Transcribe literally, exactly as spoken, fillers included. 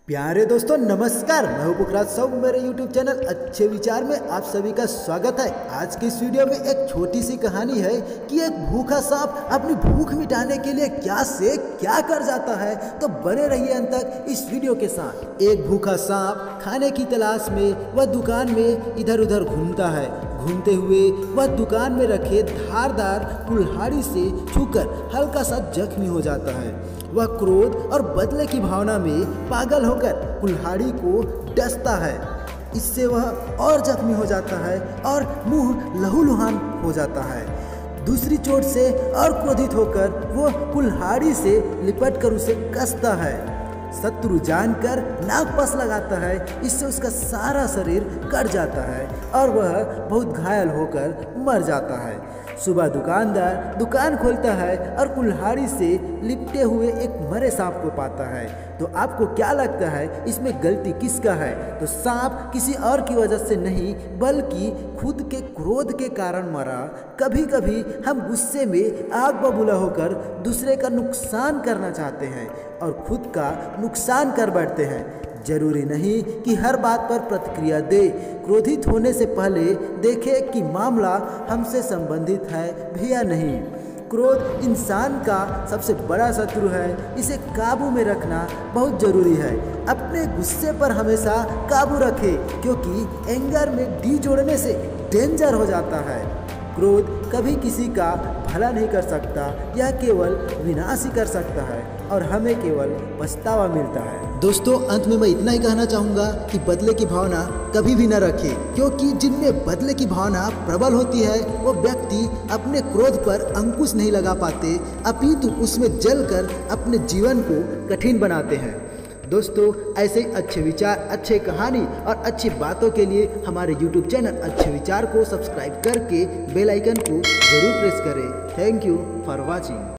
प्यारे दोस्तों नमस्कार, मैं हूं पुखराज साहू। मेरे YouTube चैनल अच्छे विचार में आप सभी का स्वागत है। आज की इस वीडियो में एक छोटी सी कहानी है कि एक भूखा सांप अपनी भूख मिटाने के लिए क्या से क्या कर जाता है। तो बने रहिए अंत तक इस वीडियो के साथ। एक भूखा सांप खाने की तलाश में वह दुकान में इधर उधर घूमता है। घूमते हुए वह दुकान में रखे धारदार कुल्हाड़ी से छूकर हल्का सा जख्मी हो जाता है। वह क्रोध और बदले की भावना में पागल होकर कुल्हाड़ी को डसता है। इससे वह और जख्मी हो जाता है और मुंह लहूलुहान हो जाता है। दूसरी चोट से और क्रोधित होकर वो कुल्हाड़ी से लिपट कर उसे कसता है। शत्रु जानकर नागपाश लगाता है। इससे उसका सारा शरीर कट जाता है और वह बहुत घायल होकर मर जाता है। सुबह दुकानदार दुकान खोलता है और कुल्हाड़ी से लिपटे हुए एक मरे सांप को पाता है। तो आपको क्या लगता है इसमें गलती किसका है? तो सांप किसी और की वजह से नहीं बल्कि खुद के क्रोध के कारण मरा। कभी कभी हम गुस्से में आग बबूला होकर दूसरे का नुकसान करना चाहते हैं और खुद का नुकसान कर बैठते हैं। जरूरी नहीं कि हर बात पर प्रतिक्रिया दे। क्रोधित होने से पहले देखें कि मामला हमसे संबंधित है भी या नहीं। क्रोध इंसान का सबसे बड़ा शत्रु है। इसे काबू में रखना बहुत जरूरी है। अपने गुस्से पर हमेशा काबू रखें, क्योंकि एंगर में डी जोड़ने से डेंजर हो जाता है। क्रोध कभी किसी का भला नहीं कर सकता, यह केवल विनाश ही कर सकता है और हमें केवल पछतावा मिलता है। दोस्तों, अंत में मैं इतना ही कहना चाहूँगा कि बदले की भावना कभी भी न रखें, क्योंकि जिनमें बदले की भावना प्रबल होती है वो व्यक्ति अपने क्रोध पर अंकुश नहीं लगा पाते, अपितु उसमें जलकर अपने जीवन को कठिन बनाते हैं। दोस्तों, ऐसे ही अच्छे विचार, अच्छे कहानी और अच्छी बातों के लिए हमारे यूट्यूब चैनल अच्छे विचार को सब्सक्राइब करके बेल आइकन को जरूर प्रेस करें। Thank you for watching.